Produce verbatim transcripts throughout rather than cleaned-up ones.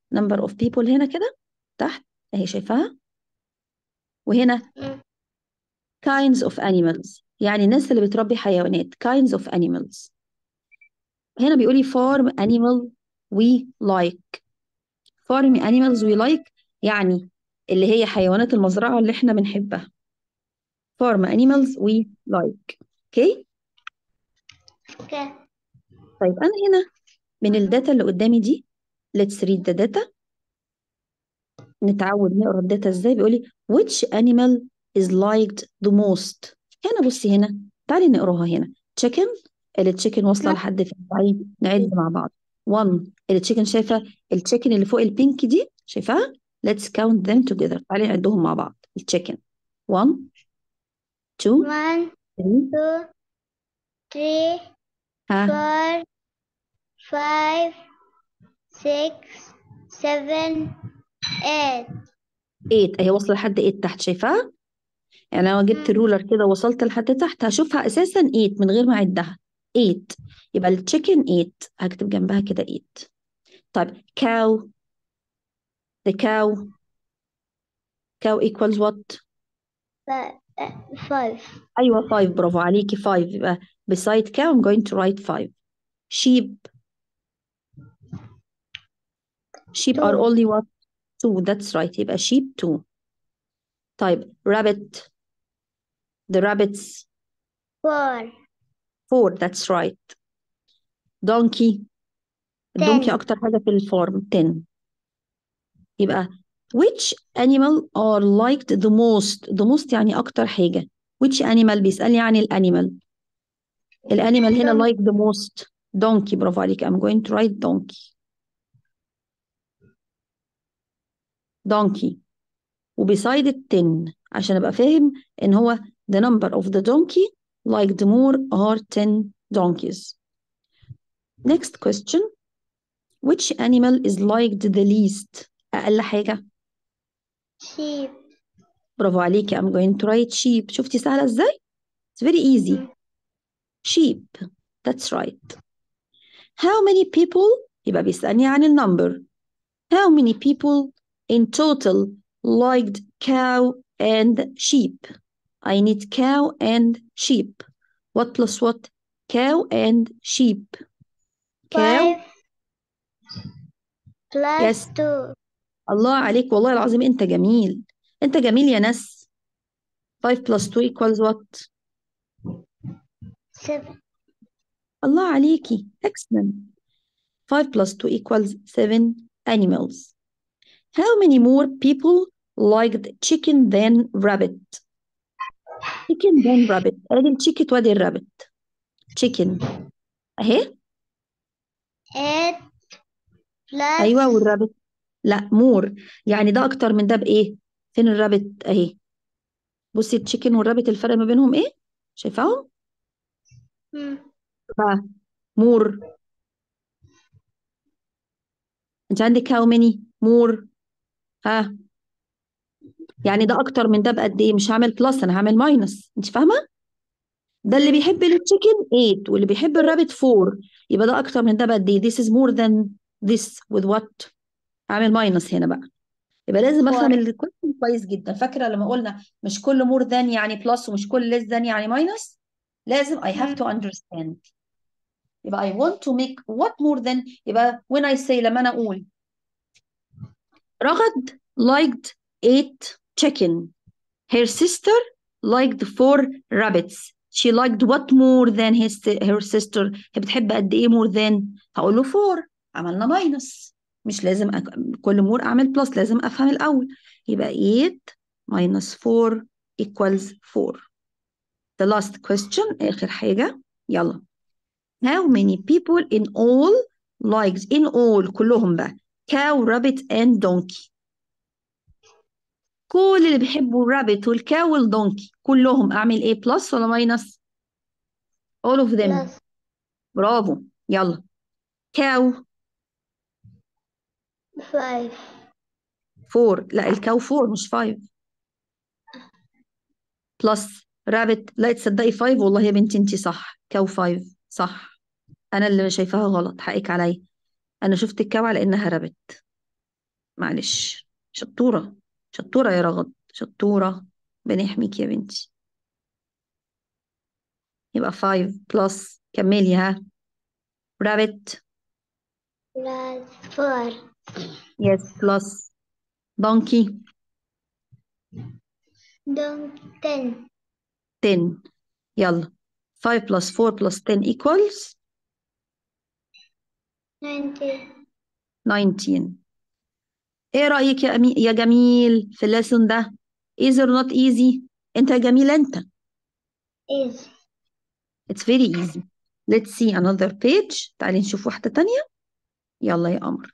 number of people هنا كده تحت اهي شايفاها، وهنا kinds of animals يعني الناس اللي بتربي حيوانات kinds of animals. هنا بيقولي farm animal we like. farm animals we like يعني اللي هي حيوانات المزرعة اللي احنا بنحبها. farm animals we like. اوكي اوكي. طيب أنا هنا من الداتا اللي قدامي دي let's read the data. نتعود نقرا الداتا ازاي. بيقولي which animal is liked the most. هنا بصي هنا تعالي نقراها هنا. chicken التشيكن واصله لحد فين؟ تعالي نعد مع بعض. one التشيكن شايفه التشيكن اللي فوق البينك دي شايفاها؟ let's count them together. تعالي نعدهم مع بعض. التشيكن one two one three two three ها four five six seven eight. eight اهي واصله لحد eight تحت شايفاها؟ يعني لو جبت الرولر كده وصلت لحد تحت هشوفها اساسا eight من غير ما اعدها eight. يبقى التشيكن eight هكتب جنبها كده eight. طيب cow the cow cow equals what؟ five. ايوه five برافو عليكي five. يبقى beside cow I'm going to write five. sheep sheep two. are only what؟ two. that's right. يبقى sheep two. طيب rabbit the rabbits four. four. that's right. donkey الدونكي ten. اكتر حاجه في الفارم ten. يبقى which animal are liked the most. the most يعني أكتر حاجة. which animal بيسألني عن الانيمال. الانيمال هنا like the most donkey. برافو عليك. I'm going to write donkey. donkey وبeside it ten عشان أبقى فاهم إن هو the number of the donkey liked more are ten donkeys. next question. which animal is liked the least. أقل حاجة. sheep. برافو عليكي. I'm going to write sheep. شفتي سهلة إزاي؟ it's very easy. sheep. that's right. how many people يبقى بيسألني عن النمبر. how many people in total liked cow and sheep. I need cow and sheep. what plus what؟ cow and sheep. cow five plus yes. two. الله عليك والله العظيم انت جميل. انت جميل يا ناس. five plus two equals what؟ seven. الله عليكي. excellent. five plus two equals seven animals. How many more people liked chicken than rabbit? chicken than rabbit. ادي التشيكت وادي الرابت. chicken اهي. eight plus ايوه والرابت لا مور. يعني ده اكتر من ده بايه؟ فين الرابت اهي. بصي التشيكن والرابت الفرق ما بينهم ايه؟ شايفاهم؟ بقى مور. انت عندك how many more؟ ها يعني ده اكتر من ده بقد ايه؟ مش هعمل بلس انا هعمل ماينس. انت فاهمه؟ ده اللي بيحب التشيكن eight واللي بيحب الرابت four. يبقى ده اكتر من ده بقد ايه؟ this is more than this with what؟ اعمل ماينس هنا بقى. يبقى لازم افهم four. الكويشن كويس جدا. فاكره لما قلنا مش كل more than يعني بلس ومش كل less than يعني ماينس. لازم I have to understand. يبقى I want to make what more than. يبقى when I say لما انا اقول رغد liked eight chicken. her sister liked four rabbits. she liked what more than his her sister. هي بتحب قد ايه more than؟ هقول له four. عملنا ماينس. مش لازم أك... كل مور اعمل بلس. لازم افهم الاول. يبقى eight minus four equals four. the last question اخر حاجة. يلا. how many people in all liked in all كلهم بقى cow rabbit and donkey. كل اللي بيحبوا الرابت والكاو والدونكي كلهم اعمل ايه؟ بلس ولا ماينس؟ all of them. plus برافو. يلا. كاو five. four. لا الكاو four مش five. بلس رابت لا تصدقي five. والله يا بنتي انتي صح. كاو five صح. انا اللي شايفاها غلط. حقك عليا. انا شفت الكاو على انها رابت. معلش، شطورة شطورة يا رغد، شطورة، بنحميك يا بنتي. يبقى five plus، كملي ها. rabbit. plus four. yes plus. donkey. Don ten. ten. يلا five plus four plus ten equals Ninety. nineteen. ايه رأيك يا أمي... يا جميل في الليسون ده؟ easy or not easy؟ انت يا جميل انت. Is. it's very easy. let's see another page. تعالي نشوف واحدة تانية. يلا يا قمر.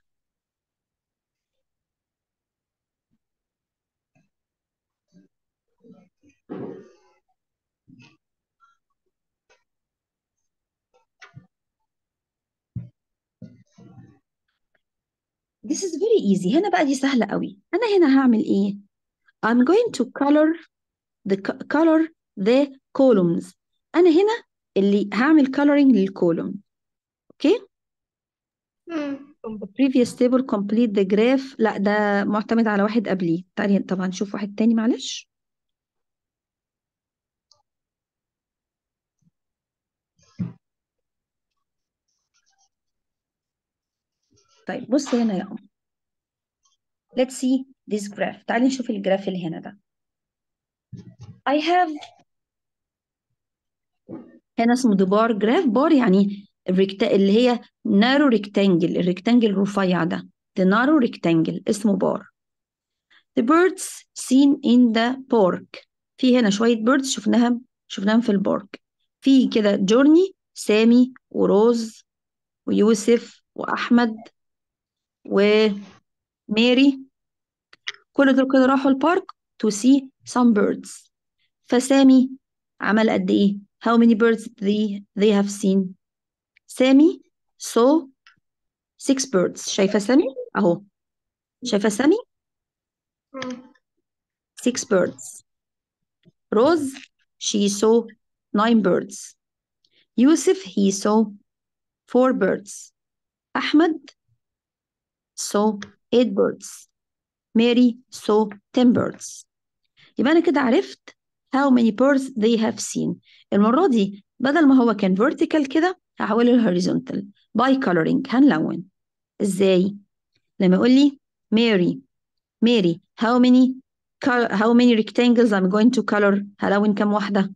this is very easy. هنا بقى دي سهلة قوي. أنا هنا هعمل إيه؟ I'm going to color the color the columns. أنا هنا اللي هعمل coloring للكولوم. أوكي؟ Hmm. from the previous table complete the graph. لا ده معتمد على واحد قبليه. تعالي طبعا نشوف واحد تاني معلش. طيب بص هنا يا قمر. let's see this graph. تعالي نشوف الجراف اللي هنا ده. I have هنا اسمه the bar graph. بار يعني الريكت... اللي هي narrow rectangle، الريكتانجل الرفيع ده. the narrow rectangle اسمه بار. the birds seen in the park. في هنا شوية birds شفناها شفناهم في البارك. في كده جورني، سامي وروز ويوسف وأحمد وماري، كل دول كده راحوا البارك to see some birds. فسامي عمل قد إيه؟ How many birds they, they have seen؟ سامي saw six birds. شايفة سامي؟ أهو، شايفة سامي؟ Hmm. six birds. Rose she saw nine birds. يوسف he saw four birds. أحمد saw eight birds. Mary saw ten birds. يبقى أنا كده عرفت how many birds they have seen. المرة دي بدل ما هو كان vertical كده هحوله horizontal by coloring. هنلون إزاي؟ لما يقول لي Mary Mary how many how many rectangles I'm going to color؟ هلون كم واحدة؟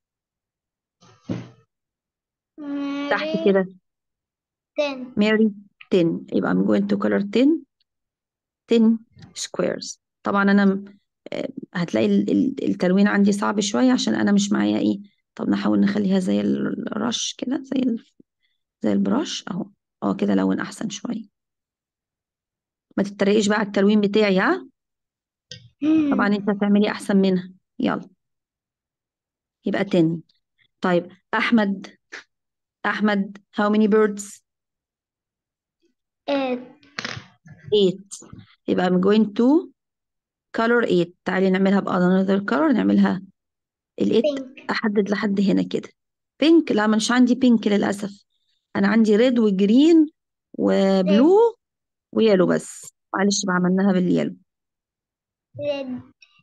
تحت Mary. كده Ten. Mary ten. يبقى I'm going to color ten ten squares. طبعا أنا م- آه، هتلاقي ال- ال- التلوين عندي صعب شوية عشان أنا مش معايا إيه. طب نحاول نخليها زي الرش كده، زي ال... زي البراش أهو. أه كده لون أحسن شوية. ما تتريقش بقى على التلوين بتاعي ها. طبعا Hmm. أنت هتعملي أحسن منها. يلا يبقى ten. طيب أحمد أحمد how many birds؟ Eight. eight. يبقى I'm going to color eight. تعالي نعملها بقى another color. نعملها الإيت Pink. أحدد لحد هنا كده. بينك؟ لا مش عندي بينك للأسف. أنا عندي ريد وجرين وبلو Red. ويلو بس. معلش بقى عملناها باليلو. Red.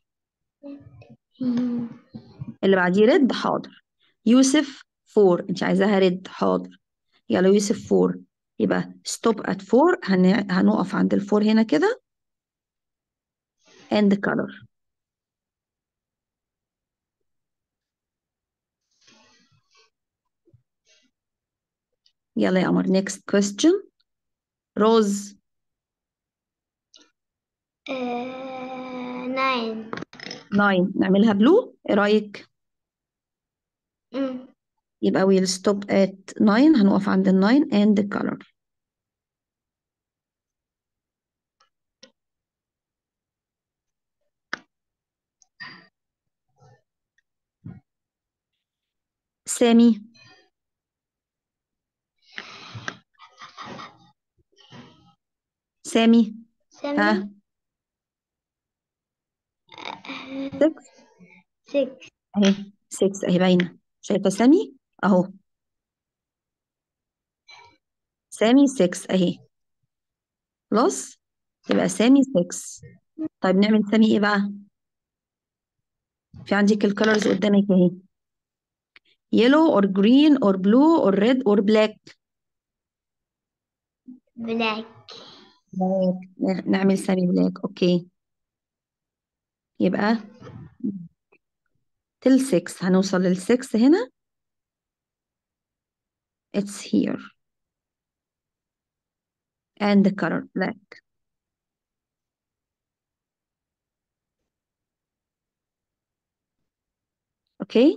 Hmm. اللي بعديه ريد. حاضر. يوسف فور. انت عايزاها ريد. حاضر. يلا يوسف فور. يبقى ستوب ات فور. هن... هنقف عند الفور هنا كده and color. يلا يا قمر next question. روز Uh, nine. ناين. نعملها بلو، ايه رأيك؟ Hmm. يبقى we'll stop at nine. هنقف عند الناين and color. سامي سامي Seven. ها Uh, six. six. اهي six اهي باينة. شايفة سامي اهو. سامي six اهي. خلاص. يبقى سامي ستة. طيب نعمل سامي ايه بقى؟ في عندك الكالرز قدامك اهي. yellow or green or blue or red or black. black. black. نعمل سامي بلاك. اوكي. يبقى till ستة هنوصل لل ستة هنا. It's here. And the color black. Okay.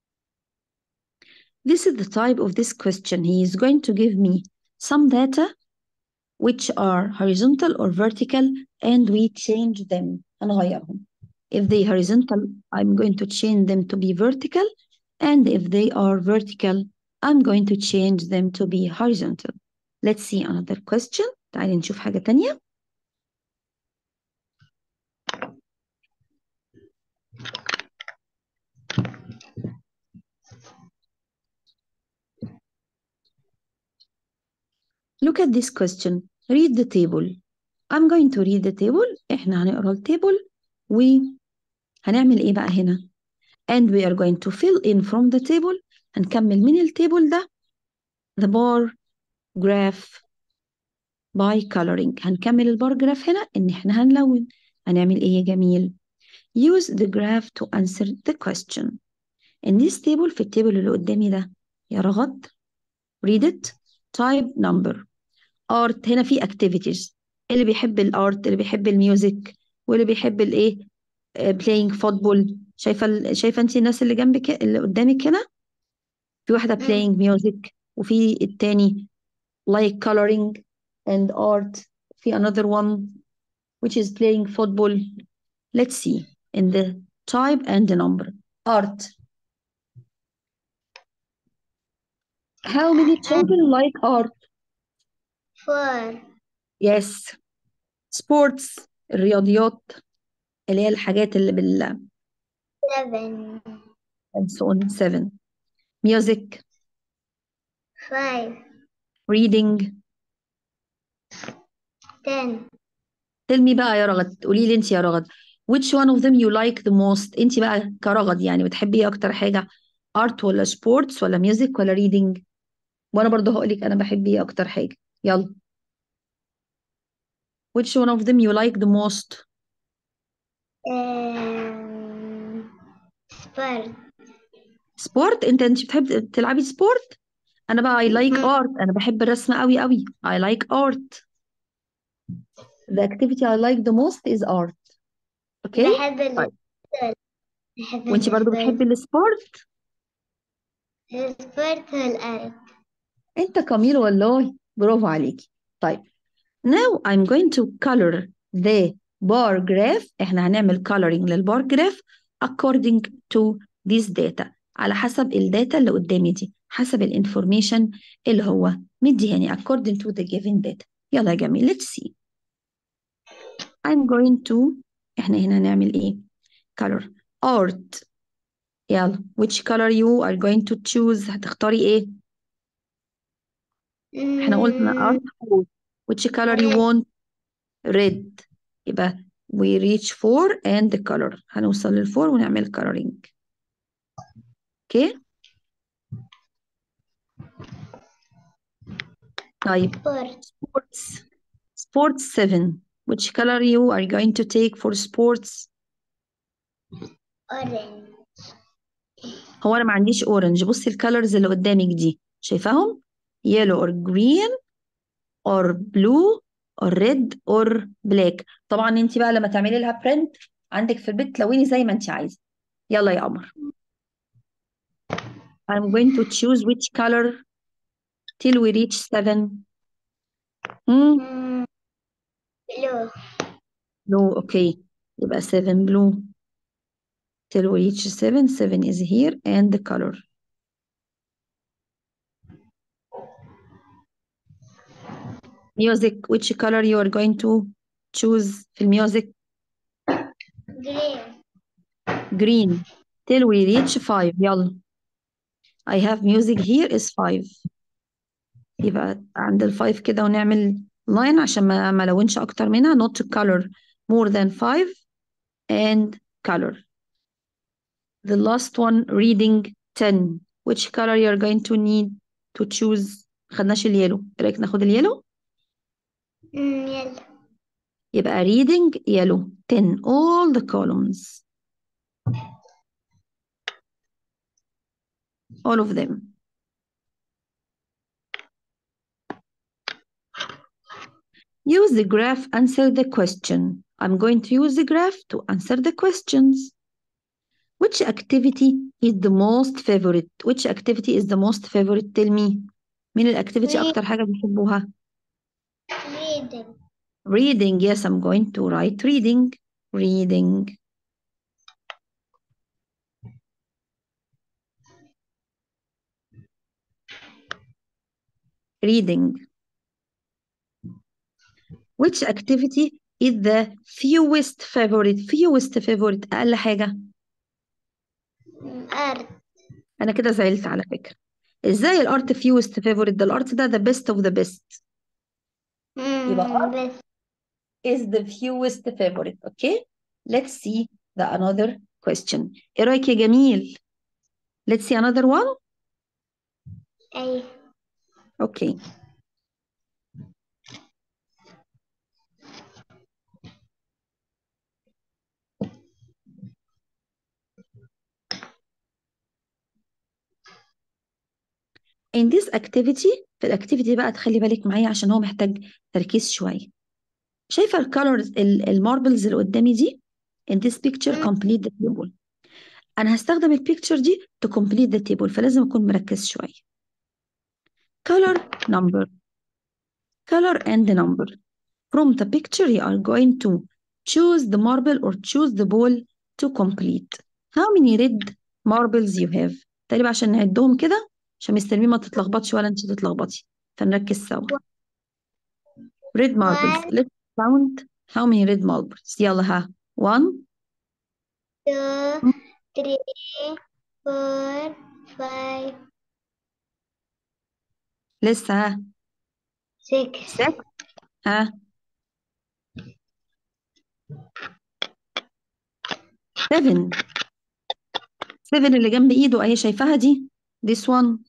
This is the type of this question. He is going to give me some data which are horizontal or vertical and we change them. هنغيرهم. If they horizontal, I'm going to change them to be vertical. And if they are vertical, I'm going to change them to be horizontal. Let's see another question. تعالي نشوف حاجة تانية. Look at this question. Read the table. I'm going to read the table. إحنا هنقرأ التيبل وهنعمل إيه بقى هنا؟ And we are going to fill in from the table. هنكمل من التيبل ده the bar graph by coloring. هنكمل البار جراف هنا إن إحنا هنلون. هنعمل إيه يا جميل؟ Use the graph to answer the question. In this table في التيبل اللي قدامي ده يا رغد read it type number art. هنا في activities. اللي بيحب الارت اللي بيحب الميوزك واللي بيحب الايه playing football. شايفه شايفه انت الناس اللي جنبك اللي قدامك هنا في واحده playing music وفي التاني like coloring and art. في another one which is playing football. Let's see in the type and the number. Art. How many children like art? four. Yes. Sports. الرياضيات اللي هي الحاجات اللي بال seven. and so on. seven. Music. five. Reading. ten. Tell me بقى يا رغد. قولي لي انت يا رغد which one of them you like the most. انت بقى كرغد يعني بتحبي ايه اكتر حاجة؟ art ولا sports ولا music ولا reading؟ وانا برضه هقول لك انا بحب ايه اكتر حاجة. يلا. which one of them you like the most؟ um, sport. سبورت. انت انت بتحب تلعبي سبورت؟ انا بقى I like art. انا بحب الرسم قوي قوي. I like art. The activity I like the most is art. Okay. بحب ال طيب بحب وانت برضو بتحبي السبورت. السبورت؟ السبورت والأرض. انت كميل والله برافو عليكي. طيب now I'm going to color the bar graph. احنا هنعمل coloring للبار جراف according to this data. على حسب الداتا اللي قدامي دي حسب الانفورميشن اللي هو مدياني according to the given data. يلا يا جميل let's see. I'm going to احنا هنا هنعمل ايه؟ color art. يلا which color you are going to choose. هتختاري ايه؟ احنا قلنا art four. which color you want؟ red. يبقى we reach four and the color. هنوصل للفور ونعمل coloring. اوكي okay. طيب sports. sports seven. which color you are going to take for sports؟ orange. هو انا ما عنديش اورنج. بصي الكالرز اللي قدامك دي شايفاهم؟ yellow or green or blue or red or black. طبعا انت بقى لما تعملي لها برنت عندك في البيت تلوني زي ما انت عايزه. يلا يا قمر. I'm going to choose which color till we reach seven. Hmm? blue. blue. Okay. يبقى seven blue. Till we reach seven. seven is here and the color. Music. Which color you are going to choose في الميوزك؟ green. green. Till we reach five. يلا. I have music here is five. يبقى عند الفايف كده ونعمل line عشان ما ما لونش أكتر منها. not color more than five and color. The last one reading ten. Which color you're going to need to choose؟ خدناش اليلو، ايه رأيك ناخد اليلو؟ أمم، يلا. يبقى reading yellow ten all the columns all of them. Use the graph, answer the question. I'm going to use the graph to answer the questions. Which activity is the most favorite? Which activity is the most favorite? Tell me. مين الاكتيفيتي Read, أكتر حاجة بيحبوها؟ reading. Reading. Yes, I'm going to write reading. Reading. Reading. Which activity is the fewest favorite? Fewest favorite أقل حاجة. أمم، art. أنا كده زعلت على فكرة. إزاي الأرت fewest favorite؟ ده الأرت ده the best of the best. يبقى أمم، art بس. is the fewest favorite. Okay. Let's see the another question. إيه رأيك يا جميل؟ Let's see another one. أي. Okay. In this activity، في الاكتيفيتي بقى تخلي بالك معايا عشان هو محتاج تركيز شوية. شايفة الكالرز الماربلز اللي قدامي دي؟ In this picture أمم، complete the table. أنا هستخدم البيكتشر دي to complete the table، فلازم أكون مركز شوية. color number color and number. From the picture you are going to choose the marble or choose the ball to complete. How many red marbles you have؟ تقريبا عشان نعدهم كده عشان مستر ما تتلخبطش ولا انت تتلخبطي، فنركز سوا. red marbles. one, Let's count how many red marbles. يلا ها. one two, three, four, five, لسه ها. six, six ها. seven. seven اللي جنب ايده اهي، شايفاها دي؟ this one.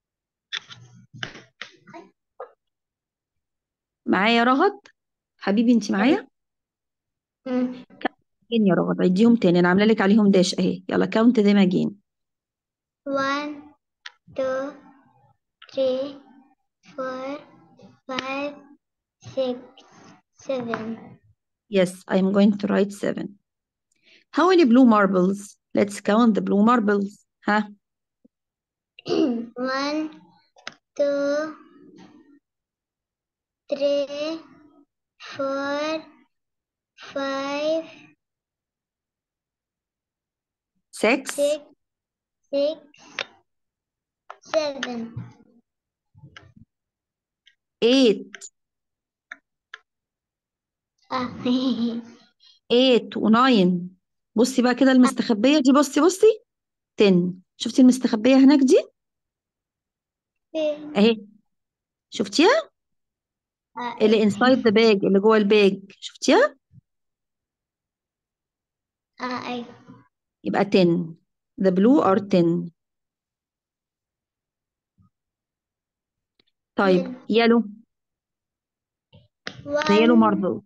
معايا رغد؟ حبيبي انت معايا؟ أمم، again يا رغد، عديهم تاني، انا عامله لك عليهم داش اهي. يلا count them again. one, two, three, four, five, six, seven. Yes, I'm going to write seven. How many blue marbles? Let's count the blue marbles. ها. One, two, three, four, five, six. six, six, seven. eight. Ah, eight و nine. بصي بقى كده المستخبية دي، بصي بصي. ten. شفتي المستخبية هناك دي؟ اهي. شفتيها؟ ah, اللي inside the bag، اللي جوه الباج، شفتيها؟ ah, ay. يبقى ten. The blue are ten. طيب yellow. The yellow One, marble.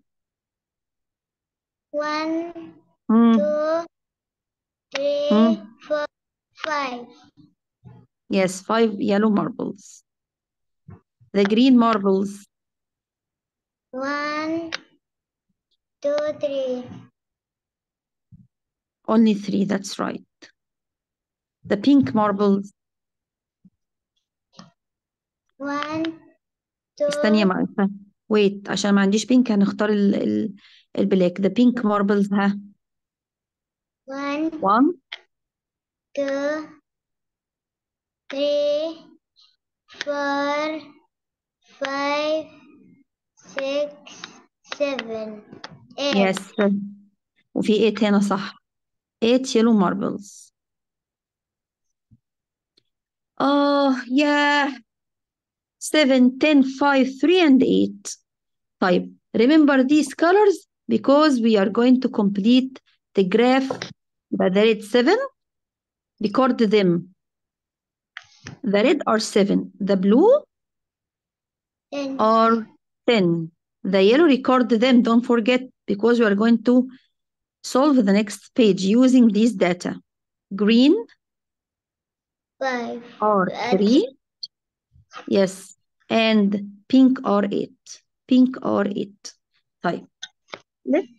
one, Hmm. two, Hmm. three, four, five. Yes, five yellow marbles. The green marbles. One, two, three. Only three, that's right. The pink marbles. One, استني يا two, معرفة. wait، عشان ما عنديش pink هنختار ال ال البلاك. The pink marbles ها. one, one. two, three, four, five, six, seven, eight. Yes. وفي eight هنا صح. eight yellow marbles. Oh yeah. seven, ten, five, three and eight. طيب remember these colors because we are going to complete the graph. يبقى the red seven, record them. The red are seven, the blue ten. are ten. The yellow, record them, don't forget, because we are going to solve the next page using these data. Green Five. are Uh, three. Yes. And pink are eight. Pink are eight. طيب. Let's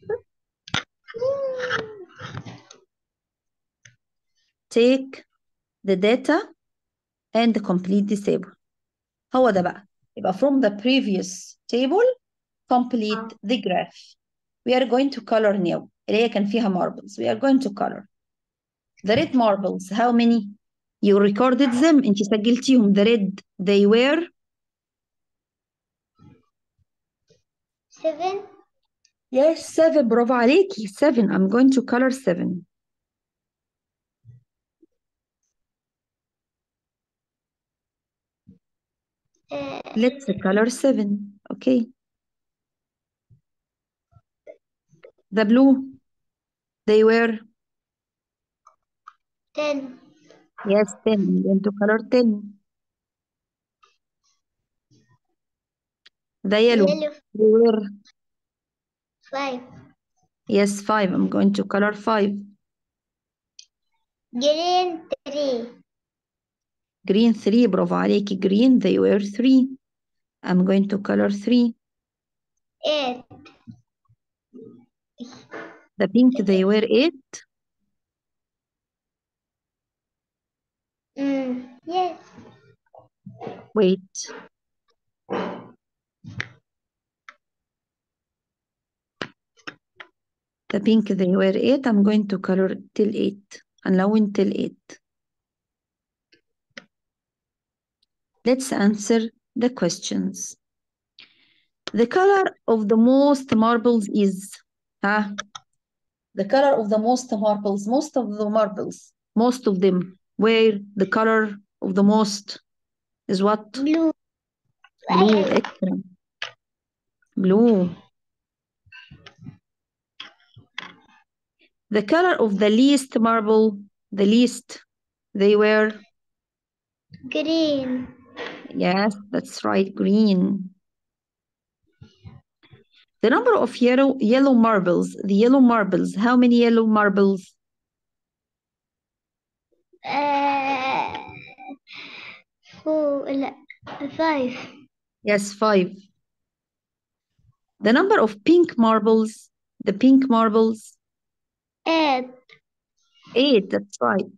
take the data and complete this table. هو ده بقى. يبقى from the previous table complete the graph. We are going to color now. اللي هي كان فيها marbles. We are going to color. The red marbles, how many? You recorded them. انت سجلتيهم. The red, they were seven. yes, seven. برافو عليكي. Seven. I'm going to color seven. Uh, Let's color seven. Okay. The blue, they were ten. yes, ten. I'm going to color ten. The yellow, Yellow. they were Five. yes, five. I'm going to color five. Green. Three. Green, three. برافو عليكي. Green, they were three. I'm going to color three. Eight. The pink, they were eight. Mm, yes. Wait. The pink, they were eight. I'm going to color till eight. هنلون till eight. Let's answer the questions. The color of the most marbles is huh? The color of the most marbles, most of the marbles, most of them, where the color of the most is what? Blue. Blue, excellent. Blue. The color of the least marble, the least, they were? Green. Yes, that's right, green. The number of yellow yellow marbles, the yellow marbles, how many yellow marbles? Uh, four. لا. Five. Yes, five. The number of pink marbles, the pink marbles? Eight. Eight, that's right.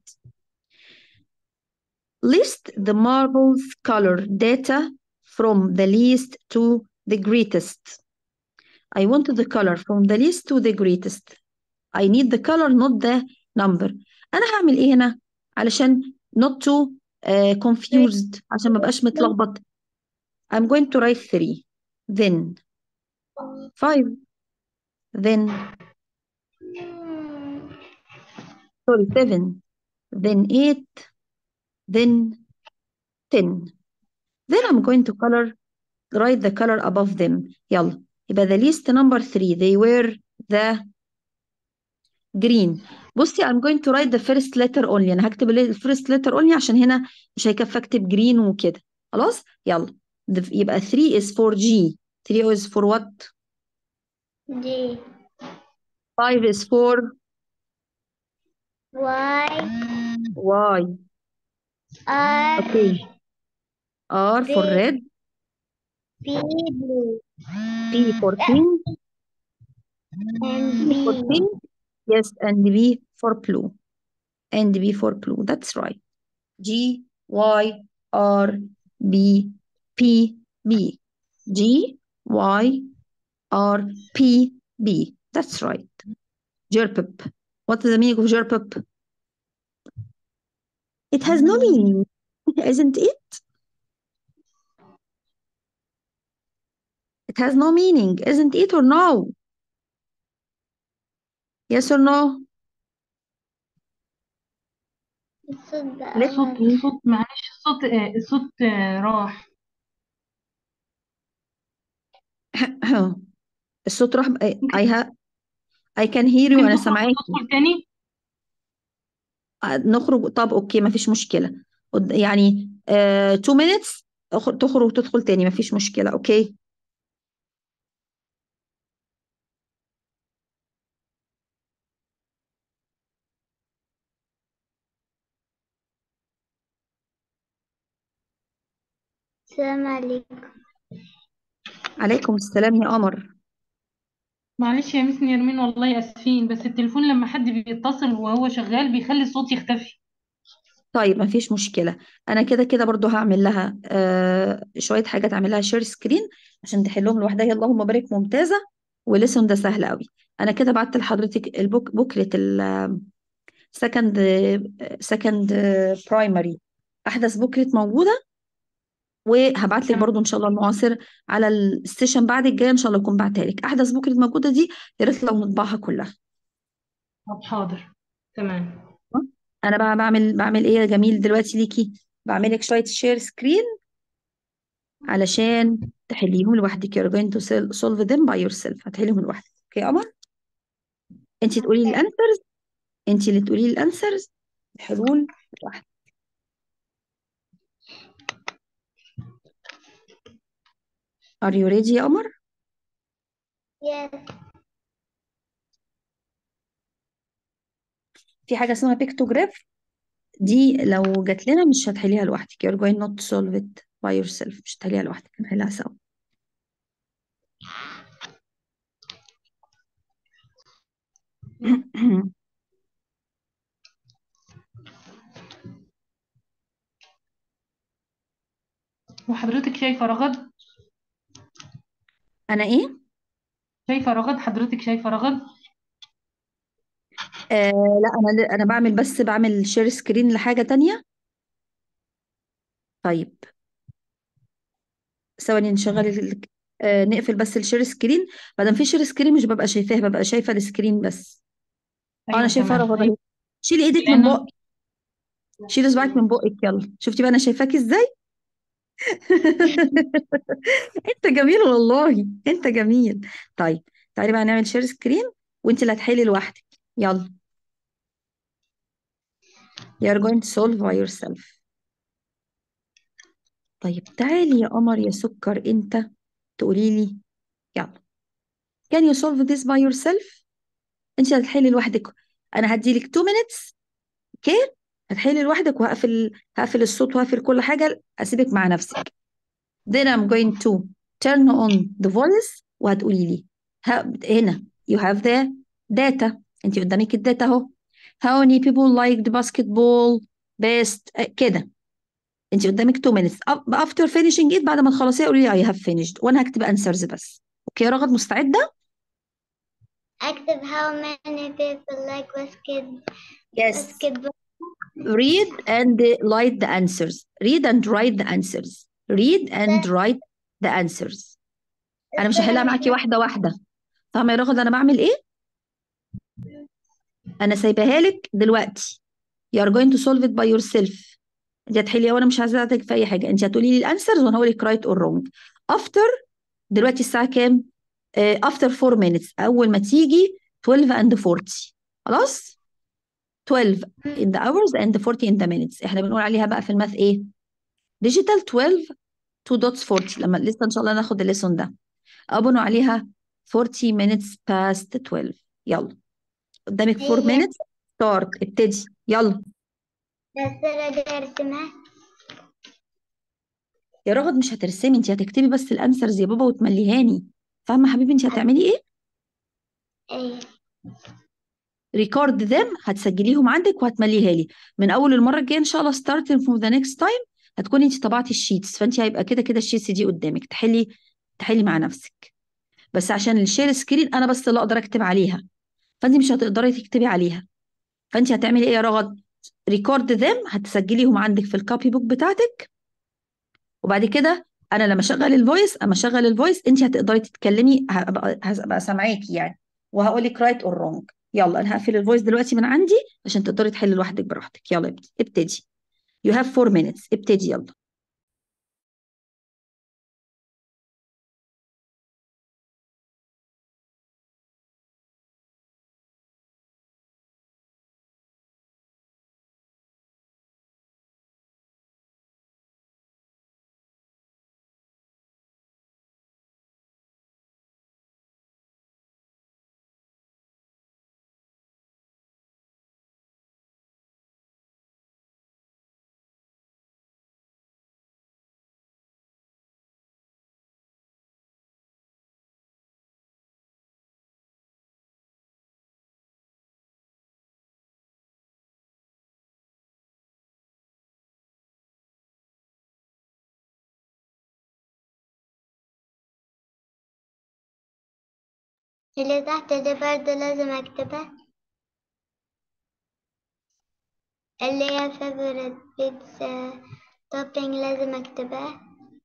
List the marbles color data from the least to the greatest. I want the color from the least to the greatest. I need the color, not the number. أنا هعمل إيه هنا؟ علشان not to uh, confused، عشان ما بقاش متلخبط. I'm going to write three, then five, then sorry, seven, then eight, then ten. Then I'm going to color, write the color above them. يلا. يبقى the least number three, they were the green. بصي I'm going to write the first letter only. أنا هكتب ال first letter only عشان هنا مش هيكفي أكتب green وكده. خلاص؟ يلا. يبقى three is for G. three is for what? G. five is for Y. Y. R. Okay. R for B. red. P. Blue. P for pink. And P for B. pink. Yes, and B for blue. And B for blue. That's right. G, Y, R, B, P, B. G, Y, R, P, B. That's right. Jerpip. What is the meaning of jerpip? It has no meaning, isn't it? It has no meaning, isn't it or no? Yes or no? الصوت ده Let's أول. الصوت معلش الصوت آه، الصوت آه، راح. الصوت راح. ممكن I have I can hear you. ممكن أنا تخرج سامعاكي. وتدخل تاني. نخرج، طب أوكي مفيش مشكلة. قد- يعني uh, two minutes أخ- تخرج وتدخل تاني، مفيش مشكلة. أوكي. السلام عليكم. عليكم السلام يا قمر. معلش يا مس نيرمين والله اسفين، بس التليفون لما حد بيتصل وهو شغال بيخلي الصوت يختفي. طيب مفيش مشكلة. أنا كده كده برضو هعمل لها آه شوية حاجات، أعمل لها شير سكرين عشان تحلهم لوحدها. يا اللهم بارك، ممتازة. ولسن ده سهل قوي. أنا كده بعت لحضرتك البوك بوكلت السكند سكند برايمري، أحدث بوكلت موجودة. وهبعت لك تمام. برضو إن شاء الله المعاصر على السيشن بعد الجاية إن شاء الله أكون بعتها لك. أحدث بوكلت موجودة دي يا ريت لو نطبعها كلها. طب حاضر. تمام. أنا بقى بعمل بعمل إيه يا جميل دلوقتي ليكي؟ بعمل لك شوية شير سكرين علشان تحليهم لوحدك. you're going to sol- solve them by yourself. هتحليهم لوحدك. اوكي يا قمر؟ انت تقولي لي الانسرز. انت اللي تقولي لي الانسرز، الحلول لوحدك. are you ready يا قمر؟ Yes. في حاجة اسمها بيكتوجراف، دي لو جات لنا مش هتحليها لوحدك. you're going not to solve it by yourself. مش هتحليها لوحدك، هنحلها سوا. وحضرتك شايفة رغد؟ انا ايه؟ شايفة رغد؟ حضرتك شايفة رغد؟ آه لا، انا انا بعمل بس بعمل شير سكرين لحاجة تانية. طيب ثواني نشغل ال... آه نقفل بس الشير سكرين. ما دام في شير سكرين مش ببقى شايفاها، ببقى شايفة السكرين بس. اه انا ايوه شايفاها تمام. رغد اهي. شيلي ايدك من لان بقك. شيلي صباعك من بقك. يلا شفتي بقى انا شايفاكي ازاي؟ انت جميل والله، انت جميل. طيب تعالي بقى نعمل شير سكرين وانت اللي هتحلي لوحدك. يلا. you are going to solve by yourself. طيب تعالي يا قمر يا سكر، انت تقولي لي. يلا. can you solve this by yourself؟ انت اللي هتحلي لوحدك. انا هديلك two minutes. اوكي. هتحلي لوحدك، وهقفل هقفل الصوت وهقفل كل حاجة، اسيبك مع نفسك. then I'm going to turn on the voice وهتقولي لي. ها هنا you have the data. انت قدامك الداتا اهو. how many people liked basketball best آه، كده. انت قدامك two minutes. Up- after finishing it، بعد ما تخلصيها قولي لي I have finished، وانا هكتب answers بس. اوكي يا رغد، مستعدة؟ أكتب how many people like basket Yes. basketball. read and write the answers. read and write the answers. read and write the answers. انا مش هحلها استنى مش معاكي واحدة واحدة. فاهمة يا رغد انا بعمل ايه؟ انا سايباها لك دلوقتي. you are going to solve it by yourself. انت هتحلي وانا مش هساعدك في اي حاجه. انت هتقولي لي الانسرز وانا هقول لك right or wrong. after دلوقتي الساعه كام؟ uh, after four minutes، اول ما تيجي twelve and forty. خلاص. twelve in the hours and forty in the minutes. احنا بنقول عليها بقى في الماث ايه؟ digital twelve two dots forty. لما لسه ان شاء الله ناخد الليسون ده ابنوا عليها forty minutes past twelve. يلا قدامك four هي minutes. start. ابتدي يلا. بس أنا دي أرسمها. يا رغد مش هترسمي، انت هتكتبي بس الانسرز يا بابا وتمليهاني. فاهمه حبيبي انت هتعملي ايه؟ أيوة. ريكورد ذم، هتسجليهم عندك وهتمليها لي من اول المره الجايه ان شاء الله. starting from the next time هتكوني انت طبعتي الشيتس، فانت هيبقى كده كده الشيتس دي قدامك تحلي تحلي مع نفسك. بس عشان الشير سكرين انا بس اللي اقدر اكتب عليها، فانت مش هتقدري تكتبي عليها. فانت هتعملي ايه يا رغد؟ ريكورد ذم، هتسجليهم عندك في الكوبي بوك بتاعتك. وبعد كده انا لما اشغل الفويس اما اشغل الفويس انت هتقدري تتكلمي، هبقى هبقى سامعاكي يعني، وهقول لك رايت اور رونج. يلا انا هقفل الفويس دلوقتي من عندي عشان تقدري تحلي لوحدك براحتك. يلا ابتدي ابتدي. you have four minutes. ابتدي يلا. اللي تحت دي برضه لازم أكتبها، اللي هي favorite pizza topping لازم أكتبها.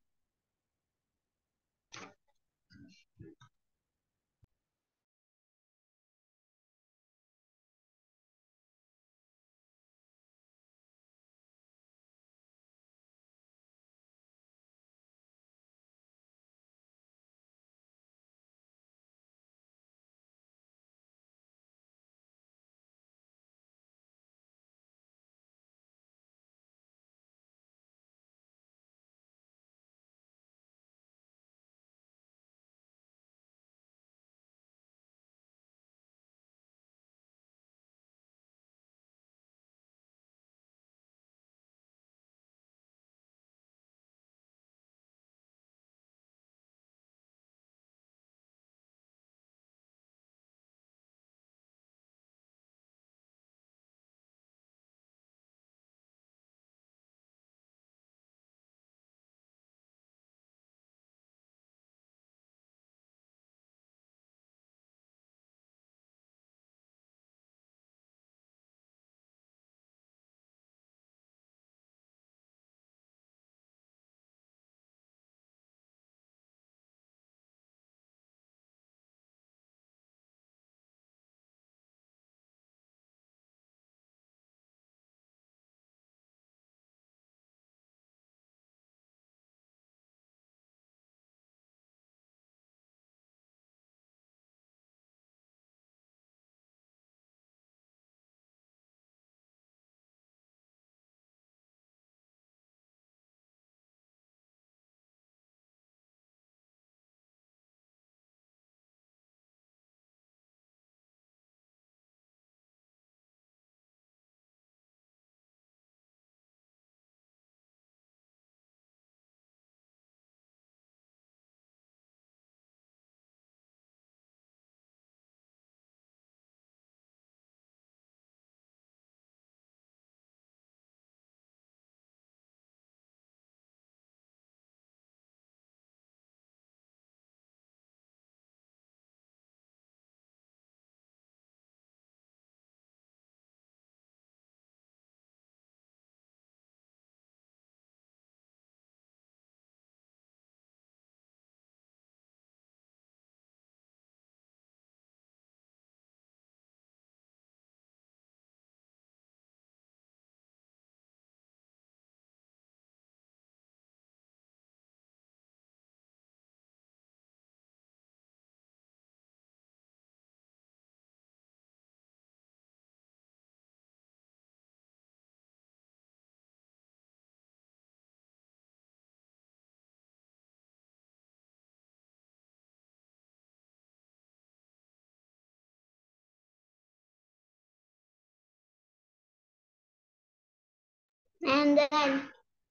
And then,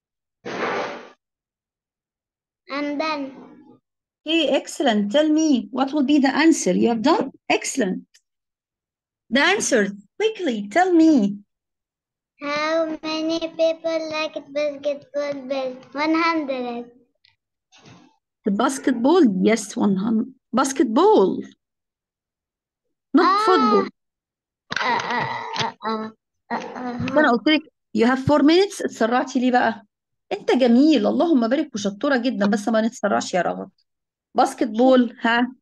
and then, Okay, excellent. Tell me, what will be the answer? You have done? Excellent. The answer, quickly, tell me. how many people like basketball best? one hundred. The basketball? Yes, one hundred. Basketball, not Ah, football. uh, uh, uh, uh, uh, uh, فأنا قلت لك you have four minutes. اتسرعتي ليه بقى؟ أنت جميل، اللهم بارك، وشطورة جدا، بس ما نتسرعش يا رغد. باسكتبول، ها؟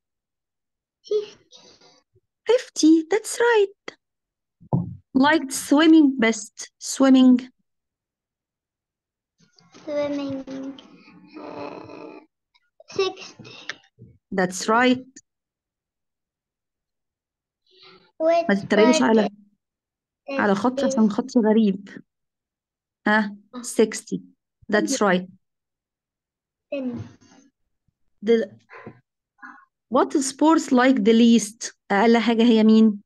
fifty. That's right. Liked swimming best. Swimming. swimming. Uh, sixty. That's right. ما Which تتريقش part على على is خطي عشان this? خطي غريب. ها؟ sixty. That's right. Tennis. The what sports like the least؟ أقل حاجة هي مين؟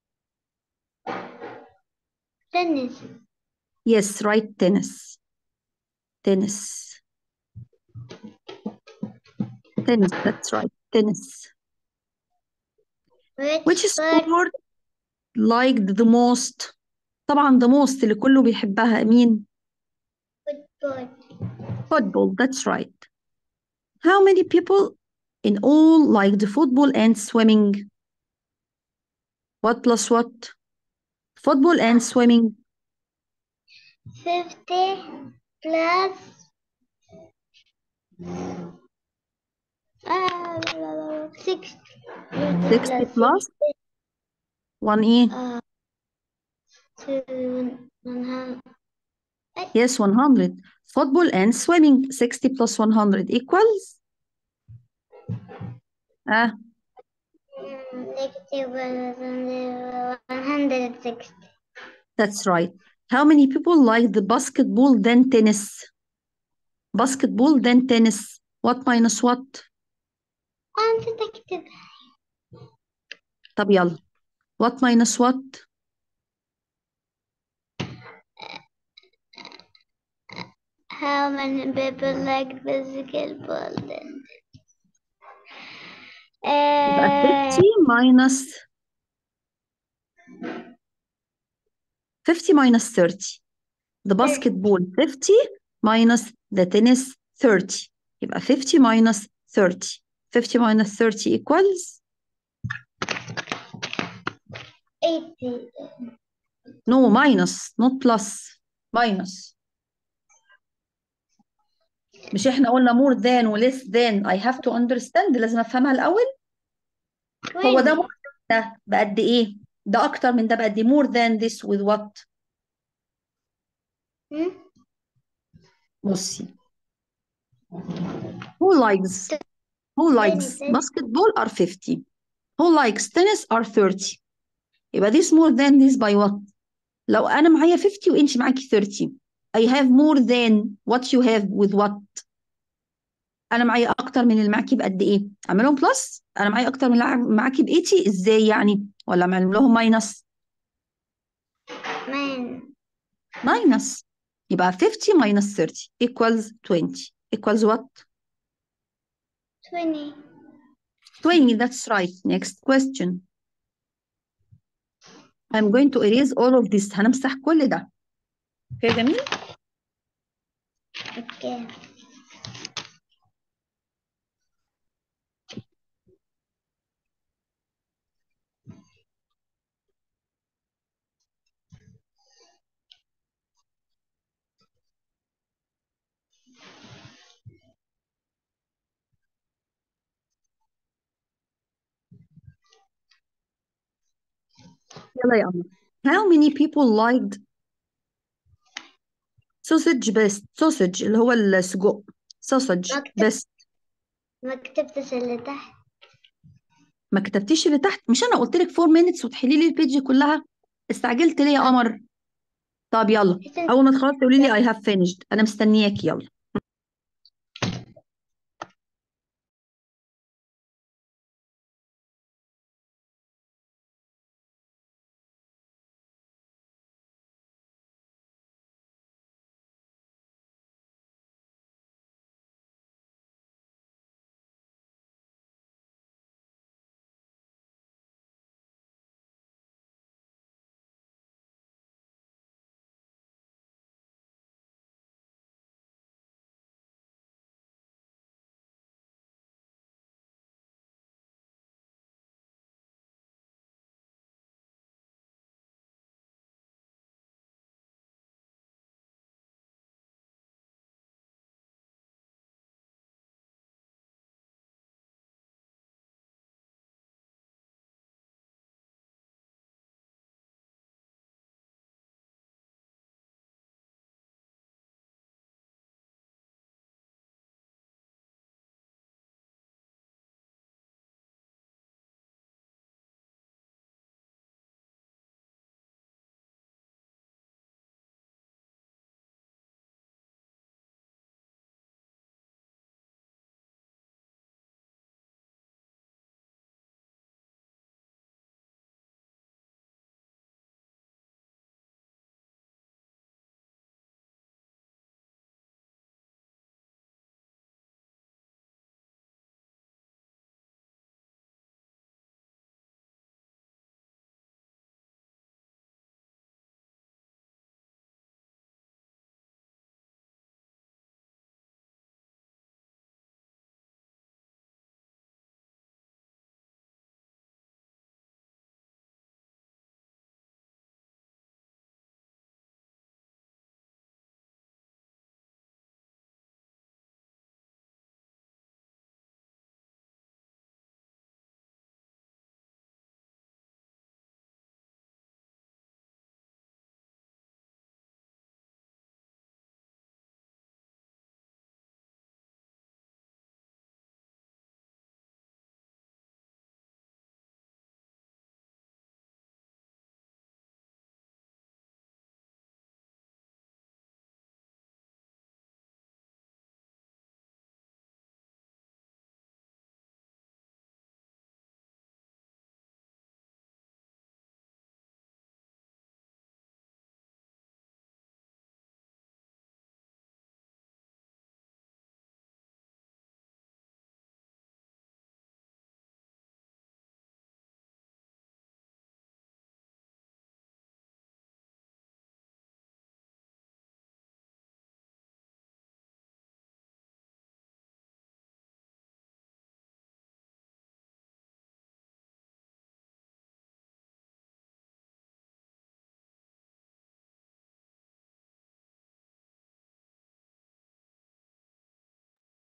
Tennis. Yes, right. Tennis. Tennis. Tennis. That's right. Tennis. Which Which sport? sport liked the most؟ طبعا the most اللي كله بيحبها مين؟ Football. Football. That's right. How many people in all like the football and swimming. What plus what? Football and swimming. fifty plus uh, sixty. sixty plus plus sixty. one E. Uh, to one hundred. Yes, one hundred. Football and swimming. sixty plus one hundred equals? Ah, Negative one hundred sixty. that's right. How many people like the basketball then tennis? Basketball then tennis. What minus what? أنت تكتب. طب يلا. What minus what? How many people like basketball then? يبقى Uh, fifty minus fifty minus thirty. The basketball fifty minus the tennis thirty. يبقى fifty minus thirty. fifty minus thirty equals? eighty. No, minus, not plus. Minus. مش احنا قلنا more than و less than I have to understand لازم افهمها الأول. هو ده twenty. more than ده بقد ايه؟ ده أكتر من ده بقد ايه؟ more than this with what؟ Hmm? بصي. Who likes who likes twenty. basketball are fifty. Who likes tennis are thirty. يبقى this more than this by what؟ لو أنا معايا fifty وأنت معاكي thirty. I have more than what you have with what؟ أنا معايا أكتر من اللي معاكي بقد إيه؟ أعملهم بلس؟ أنا معايا أكتر من اللي معاكي ب ثمانين إزاي يعني؟ ولا أعمل لهم ماينس؟ nine. ماينس. يبقى fifty minus thirty equals twenty. Equals what? twenty. twenty, that's right. Next question. I'm going to erase all of this. هنمسح كل ده. اوكي جميل؟ Okay. يلا يا قمر. How many people liked sausage best? sausage اللي هو السجق. sausage ما كتبت best. ما كتبتش اللي تحت. ما كتبتيش اللي تحت؟ مش انا قلت لك four minutes وتحلي لي البيج كلها؟ استعجلت ليه يا قمر؟ طب يلا اول ما تخلصي تقولي لي I have finished. انا مستنياك يلا.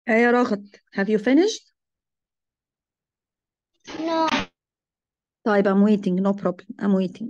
آه يا راغد have you finished؟ No. طيب I'm waiting no problem I'm waiting.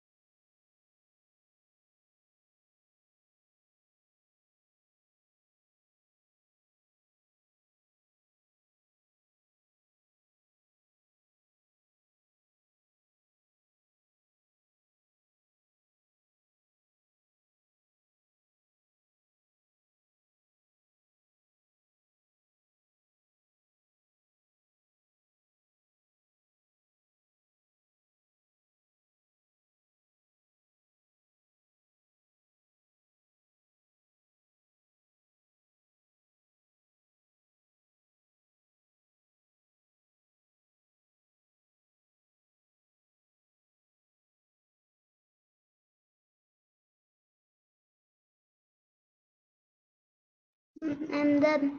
I'm done.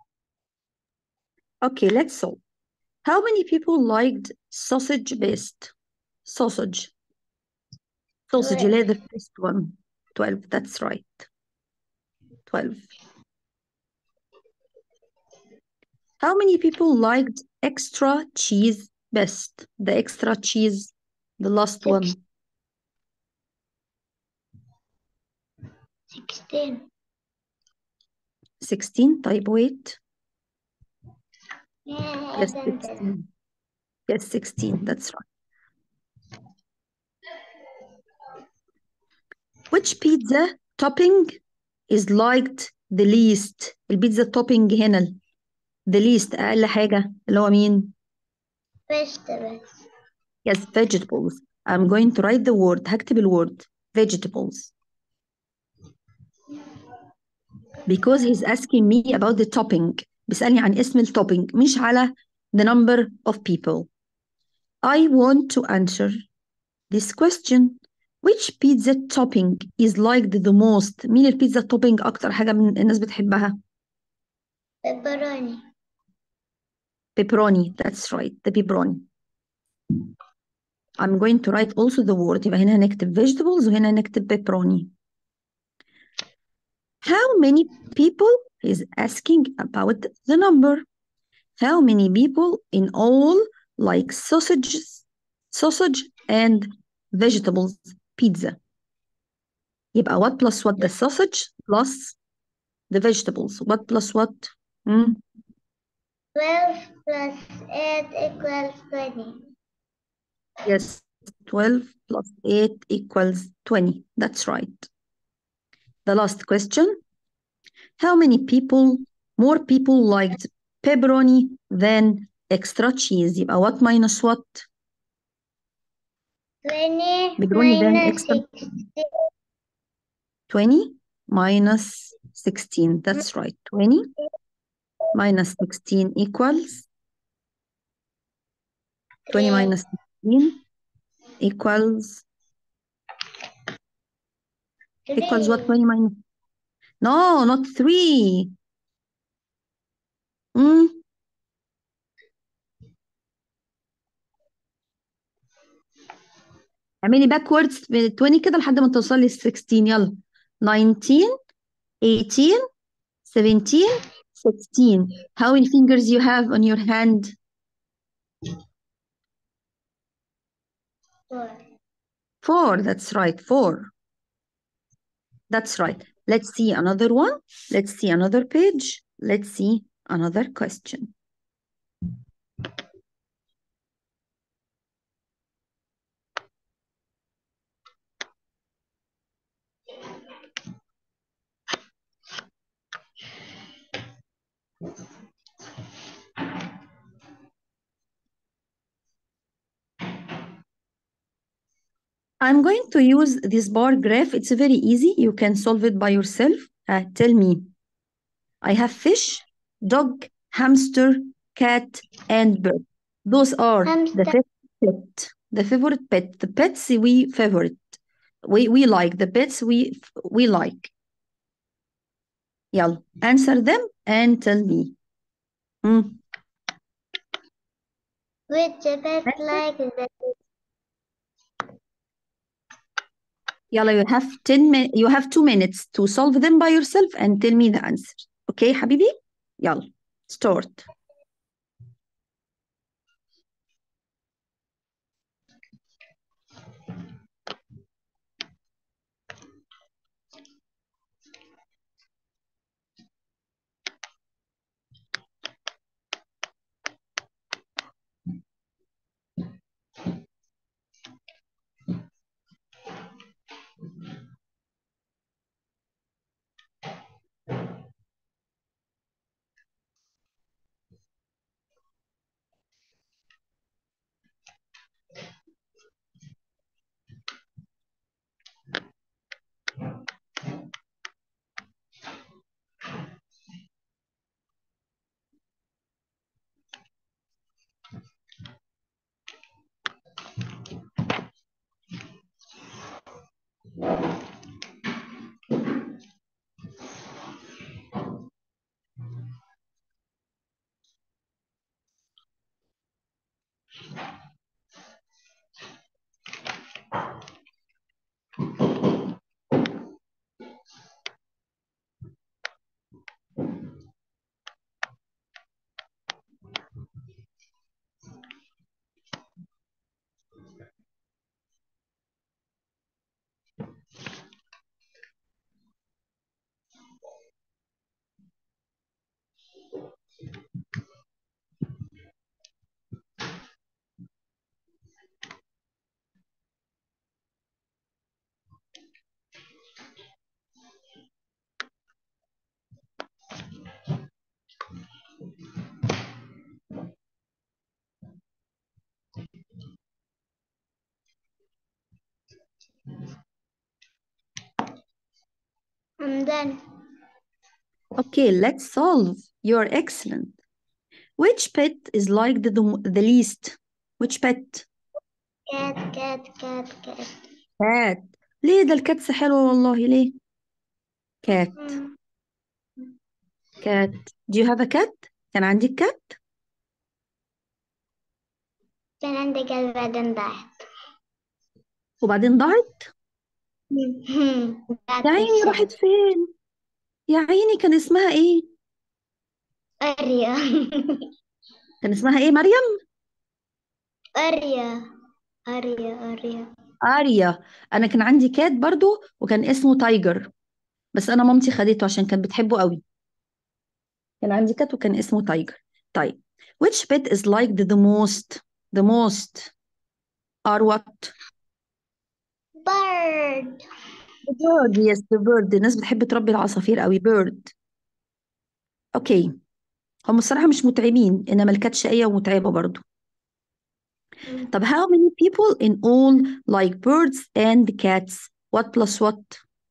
Okay, let's solve. How many people liked sausage based? Sausage. Sausage اللي هي the first one. twelve, that's right. twelve. How many people liked extra cheese best? The extra cheese, the last Six. one. Sixteen. sixteen. طيب wait. Yeah, Yes, I done that. sixteen. Yes, sixteen. That's right. Which pizza topping is liked the least? البيتزا topping هنا ال- the least أقل حاجة اللي هو مين؟ Vegetables. Yes, vegetables. I'm going to write the word. هكتب الword vegetables. Because he's asking me about the topping. بيسألني عن اسم التوبينج مش على the number of people. I want to answer this question. Which pizza topping is liked the most? مين البيتزا topping أكتر حاجة من الناس بتحبها؟ Pepperoni. Pepperoni. That's right. The pepperoni. I'm going to write also the word. يبقى هنا هنكتب vegetables وهنا هنكتب pepperoni. How many people is asking about the number? How many people in all like sausages, sausage and vegetables pizza? يبقى what plus what? The sausage plus the vegetables. What plus what? Hmm? Twelve plus eight equals twenty. Yes, twelve plus eight equals twenty. That's right. The last question. How many people, more people liked pepperoni than extra cheese? يبقى what minus what? Twenty Pepperoni than minus extra sixteen. twenty minus sixteen. That's right. twenty minus sixteen equals twenty Three. minus sixteen equals equals what? Three. twenty minus no, not three. Mm. اعملي backwards من twenty كده لحد ما توصلي ل sixteen. يلا nineteen eighteen seventeen sixteen. How many fingers you have on your hand? Four. Four. That's right. Four. That's right. Let's see another one. Let's see another page. Let's see another question. I'm going to use this bar graph. It's very easy. You can solve it by yourself. Uh, tell me. I have fish, dog, hamster, cat, and bird. Those are the Hamster. favorite pet. The favorite pet. The pets we favorite. We we like the pets we we like. يلا answer them and tell me. Hmm. Which pet Answer. like the يلا you have ten min you have two minutes to solve them by yourself and tell me the answer. Okay حبيبي؟ يلا. start. I'm done. Okay, let's solve. You're excellent. Which pet is liked the, the least? Which pet? Cat, cat, cat, cat. cat. ليه ده الكاتس حلوة والله ليه؟ cat. Hmm. cat. Do you have a cat? كان عندك cat؟ كان عندي cat بعدين ضاعت. وبعدين ضاعت؟ ضاعت يا في عيني راحت الشارع. فين؟ يا عيني كان اسمها ايه؟ أريا. كان اسمها ايه مريم؟ أريا. أريا أريا. آريا. أنا كان عندي كات برضو وكان اسمه تايجر، بس أنا مامتي خدته عشان كانت بتحبه قوي. كان عندي كات وكان اسمه تايجر. طيب which pet is liked the most the most are what bird. the bird. yes the bird. الناس بتحب تربي العصافير قوي bird. اوكي هم الصراحة مش متعبين انما الكات شقية ومتعبة برضو. طب how many people in all like birds and cats? what plus what?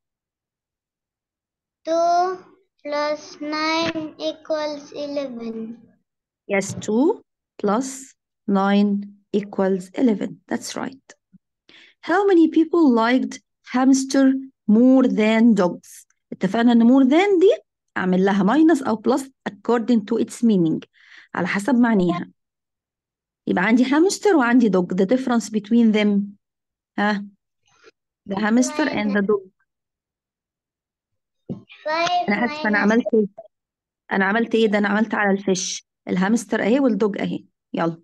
two plus nine equals eleven. yes two plus nine equals eleven. that's right. How many people liked hamster more than dogs? اتفقنا ان more than دي اعمل لها minus او plus according to its meaning على حسب معنيها. يبقى عندي hamster وعندي dog. the difference between them ها the hamster and the minus dog. five انا اسفه انا minus عملت ايه انا عملت ايه ده انا عملت على الفيش الهامستر اهي والدوج اهي. يلا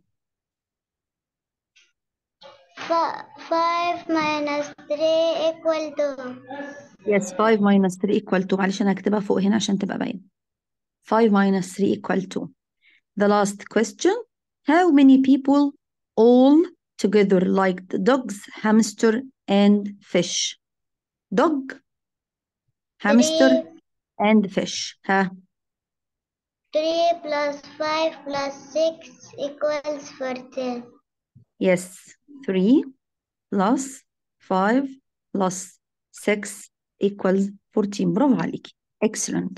f- five minus three equal to yes five minus three equal to معلش انا هكتبها فوق هنا عشان تبقى باين. five minus three equal to. The last question. How many people all together liked dogs, hamster, and fish? Dog, hamster, three. and fish. ها three plus five plus six equals fourteen. yes three plus five plus six equals fourteen. برافو عليكي. Excellent.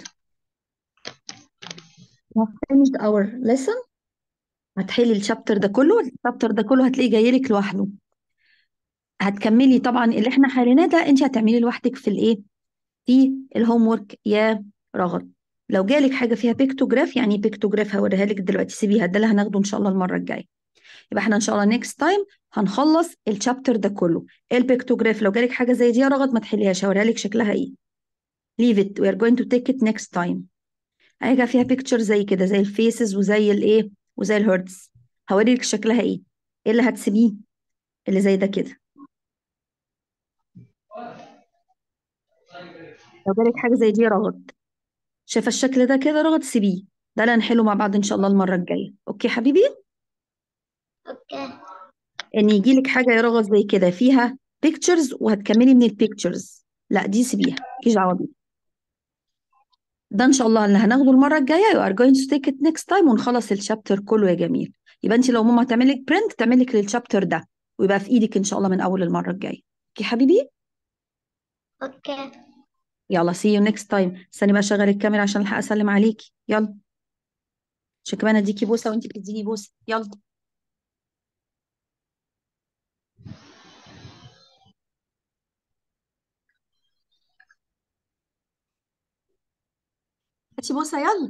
We have finished our lesson. هتحلي الشابتر ده كله الشابتر ده كله هتلاقيه جاي لك لوحده. هتكملي طبعا اللي احنا حليناه ده انت هتعملي لوحدك في الايه في الهوم ورك يا رغد. لو جالك حاجه فيها بيكتوجراف يعني بيكتوجراف هوريها لك دلوقتي سيبيها ده اللي هناخده ان شاء الله المره الجايه. يبقى احنا ان شاء الله نيكست تايم هنخلص الشابتر ده كله. البيكتوجراف لو جالك حاجه زي دي يا رغد ما تحليهاش هوريها لك شكلها ايه. leave it we are going to take it next time. حاجه فيها بيكتشر زي كده، زي الفيسز وزي الايه وزي الهيرتز. هوريك شكلها ايه. ايه اللي هتسيبيه؟ اللي زي ده كده. لو جالك حاجه زي دي يا رغد، شايفه الشكل ده كده رغد، سيبيه. ده اللي هنحله مع بعض ان شاء الله المره الجايه. اوكي حبيبي؟ اوكي. ان يجي لك حاجه يا رغد زي كده فيها بيكتشرز وهتكملي من البيكتشرز، لا دي سيبيها، مالكيش دعوه بيها. ده ان شاء الله اللي هناخده المره الجايه. you are going to take it next time ونخلص الشابتر كله يا جميل. يبقى انت لو ماما هتعمل لك برنت تعمل لك للشابتر ده، ويبقى في ايدك ان شاء الله من اول المره الجايه. اوكي حبيبي؟ اوكي. يلا see you next time. استني بقى اشغل الكاميرا عشان الحق اسلم عليكي. يلا عشان كمان اديكي بوسه وانت بتديني بوسه. يلا هاتي بوسه يلا.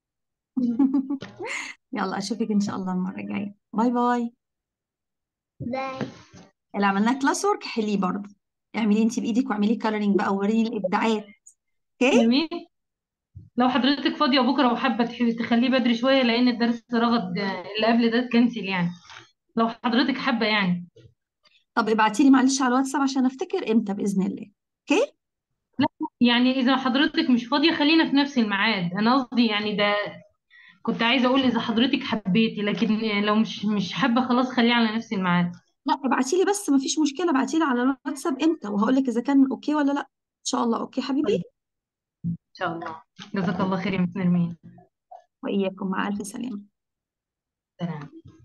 يلا اشوفك ان شاء الله المره الجايه. باي باي. باي. اللي عملناه كلاس ورك حليه برضه، اعملي انت بايدك واعملي كالرنج بقى ووريني الابداعات. اوكي. جميل. لو حضرتك فاضية بكرة وحابة تح- تخليه بدري شوية، لأن الدرس رغد آه، اللي قبل ده كنسل يعني. لو حضرتك حابة يعني. طب ابعتي لي معلش على الواتساب عشان افتكر امتى باذن الله. اوكي. لا، يعني إذا حضرتك مش فاضية خلينا في نفس الميعاد، أنا قصدي يعني ده. كنت عايزة أقول إذا حضرتك حبيتي، لكن لو مش مش حابة خلاص خليه على نفس الميعاد. لا ابعتي لي بس، ما فيش مشكله، ابعتي لي على الواتساب امتى وهقول لك اذا كان اوكي ولا لا. ان شاء الله. اوكي حبيبي. طيب، إن شاء الله. جزاك الله خير يا مس نرمين. واياكم، مع الف سلامه. سلام.